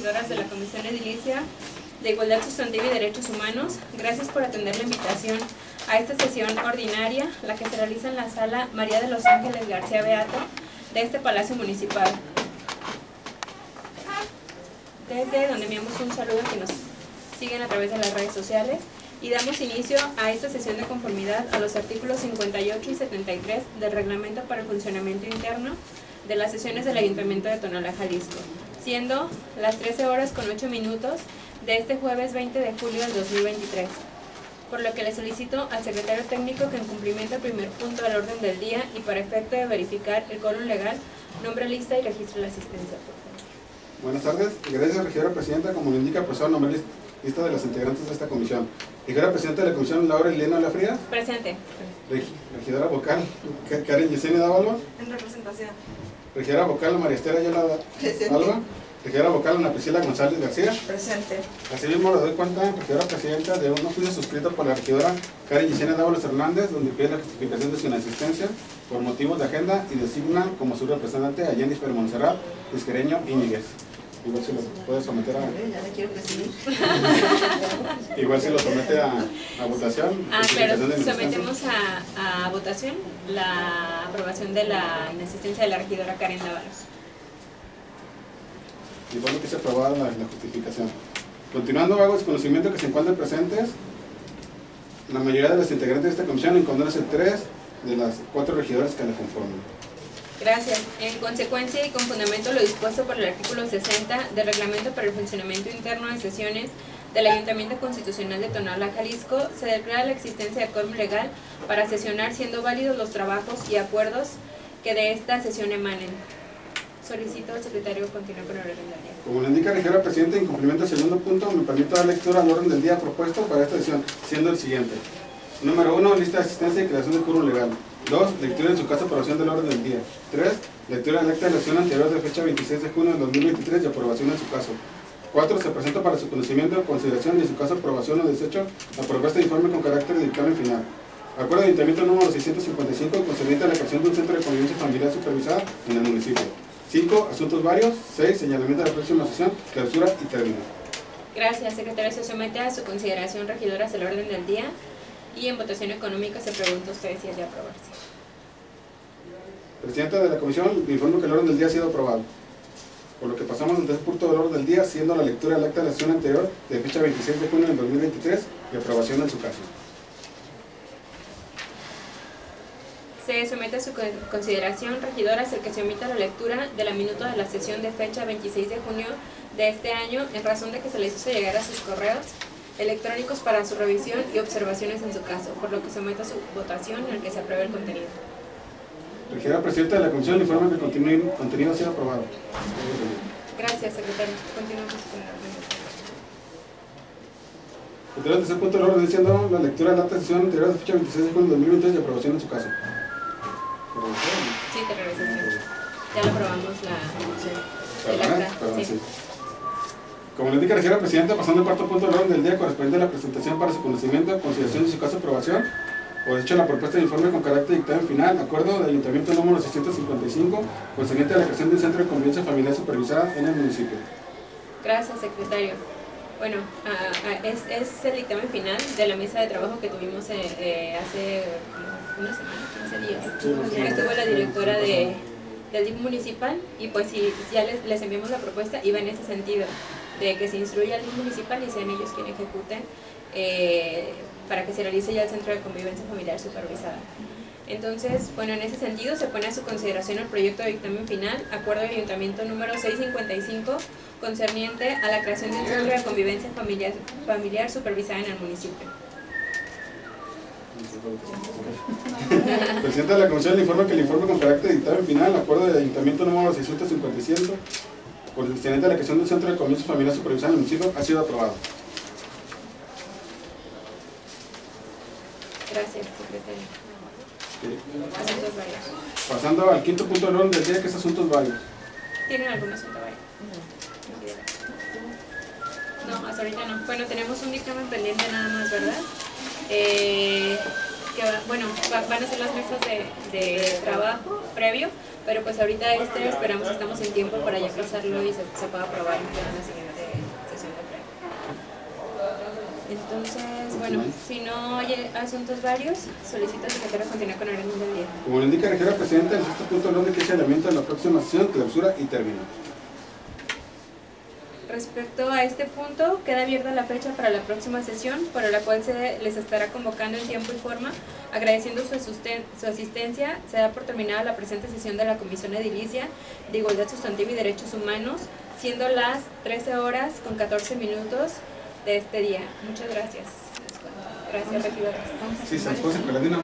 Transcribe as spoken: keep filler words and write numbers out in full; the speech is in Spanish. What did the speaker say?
regidoras de la Comisión Edilicia de Igualdad Sustantiva y Derechos Humanos, gracias por atender la invitación a esta sesión ordinaria, la que se realiza en la sala María de los Ángeles García Beato de este Palacio Municipal. Desde donde enviamos un saludo a quienes nos siguen a través de las redes sociales y damos inicio a esta sesión de conformidad a los artículos cincuenta y ocho y setenta y tres del Reglamento para el Funcionamiento Interno de las sesiones del Ayuntamiento de Tonalá, Jalisco, siendo las trece horas con ocho minutos de este jueves veinte de julio del dos mil veintitrés, por lo que le solicito al secretario técnico que en cumplimiento al primer punto del orden del día y para efecto de verificar el quórum legal, nombre lista y registre la asistencia. Buenas tardes, gracias regidora presidenta. Como lo indica el profesor, nombre lista de las integrantes de esta comisión. Regidora presidenta de la comisión, Laura Elena Lafría. Presente. Regidora vocal, Karen Yesenia Dávalos. En representación. Regidora vocal, María Estela Ayala Alba. Regidora vocal, Ana Priscila González García. Presente. Asimismo, le doy cuenta, regidora presidenta, de un oficio suscrito por la regidora Karen Yesenia Dávalos Hernández, donde pide la justificación de su inasistencia por motivos de agenda y designa como su representante a Jennifer Montserrat Isquereño Íñiguez. Igual si lo puede someter a... Ya le quiero presidir. Igual si lo somete a, a votación. Ah, claro, sometemos a, a votación la aprobación de la inasistencia de la regidora Karen Dávalos. Y bueno, que se aprobada la, la justificación. Continuando, hago desconocimiento que se encuentran presentes la mayoría de los integrantes de esta comisión, en conoce tres de las cuatro regidoras que la conforman. Gracias. En consecuencia y con fundamento lo dispuesto por el artículo sesenta del Reglamento para el Funcionamiento Interno de Sesiones del Ayuntamiento Constitucional de Tonalá, Jalisco, se declara la existencia de quórum legal para sesionar, siendo válidos los trabajos y acuerdos que de esta sesión emanen. Solicito al secretario continuar con el orden del día. Como le indica la regidora presidenta, en cumplimiento al segundo punto, me permito dar lectura al orden del día propuesto para esta sesión, siendo el siguiente. Número uno, lista de asistencia y creación de quórum legal. dos. Lectura en su caso aprobación del orden del día. tres. Lectura del acta de la sesión anterior de fecha veintiséis de junio del dos mil veintitrés y aprobación en su caso. cuatro. Se presenta para su conocimiento, consideración y en su caso aprobación o desecho la propuesta de informe con carácter de dictamen final. Acuerdo de Ayuntamiento número seiscientos cincuenta y cinco concerniente a la creación de un centro de convivencia familiar supervisada en el municipio. cinco. Asuntos varios. seis. Señalamiento de la próxima sesión, clausura y término. Gracias, secretario. Se somete a su consideración, regidoras, el orden del día. Y en votación económica se pregunta a ustedes si es de aprobarse. Presidenta de la comisión, le informo que el orden del día ha sido aprobado. Por lo que pasamos al tercer punto del orden del día, siendo la lectura del acta de la sesión anterior de fecha veintiséis de junio del dos mil veintitrés y aprobación en su caso. Se somete a su consideración, regidoras, el que se omita la lectura de la minuta de la sesión de fecha veintiséis de junio de este año, en razón de que se les hizo llegar a sus correos electrónicos para su revisión y observaciones en su caso, por lo que somete a su votación en el que se apruebe el contenido. Regidora presidenta de la comisión, informa que el contenido, contenido ha sido aprobado. Gracias, secretario. Continuamos con el orden. El tercer punto del orden siendo la lectura de la acta de sesión anterior de fecha veintiséis de junio del dos mil veintitrés y aprobación en su caso. Sí, te regresaste. Ya lo aprobamos la, el acta. Perdón, Sí. sí. Como le indica la regidora presidenta, pasando al cuarto punto del orden del día correspondiente a la presentación para su conocimiento, consideración de su caso aprobación, o hecho la propuesta de informe con carácter de dictamen final, acuerdo del Ayuntamiento número seiscientos cincuenta y cinco, concerniente a la creación de un centro de convivencia familiar supervisada en el municipio. Gracias, secretario. Bueno, uh, uh, es, es el dictamen final de la mesa de trabajo que tuvimos eh, eh, hace como una semana, quince días. Sí, que estuvo la directora de, del D I F municipal y pues si ya les, les enviamos la propuesta, iba en ese sentido, de que se instruya al D I F municipal y sean ellos quienes ejecuten eh, para que se realice ya el centro de convivencia familiar supervisada. Entonces, bueno, en ese sentido se pone a su consideración el proyecto de dictamen final, acuerdo de ayuntamiento número seiscientos cincuenta y cinco, concerniente a la creación de un centro de convivencia familiar, familiar supervisada en el municipio. Presidenta de la comisión le informa que el informe con carácter de dictamen final, acuerdo de ayuntamiento número seiscientos cincuenta y cinco, concerniente a la creación de un centro de convivencia familiar supervisada en el municipio, ha sido aprobado. Gracias, secretario. Sí. Asuntos varios. Pasando al quinto punto del orden del día, que es asuntos varios. ¿Tienen algún asunto varios? No, hasta ahorita no. Bueno, tenemos un dictamen pendiente nada más, ¿verdad? Eh, que, bueno, va, van a ser las mesas de, de trabajo previo, pero pues ahorita este esperamos, estamos en tiempo para ya pasarlo y se, se pueda aprobar en la siguiente Entonces, bueno, si no hay asuntos varios, solicito al secretario continuar con el orden del día. Como lo indica la regidora presidenta, el sexto punto del orden que es el elemento de la próxima sesión, clausura y término. Respecto a este punto, queda abierta la fecha para la próxima sesión, para la cual se les estará convocando en tiempo y forma. Agradeciendo su, su asistencia, se da por terminada la presente sesión de la Comisión Edilicia de Igualdad Sustantiva y Derechos Humanos, siendo las trece horas con catorce minutos de este día. Muchas gracias. Gracias, regidoras. Sí, se nos puede separar de una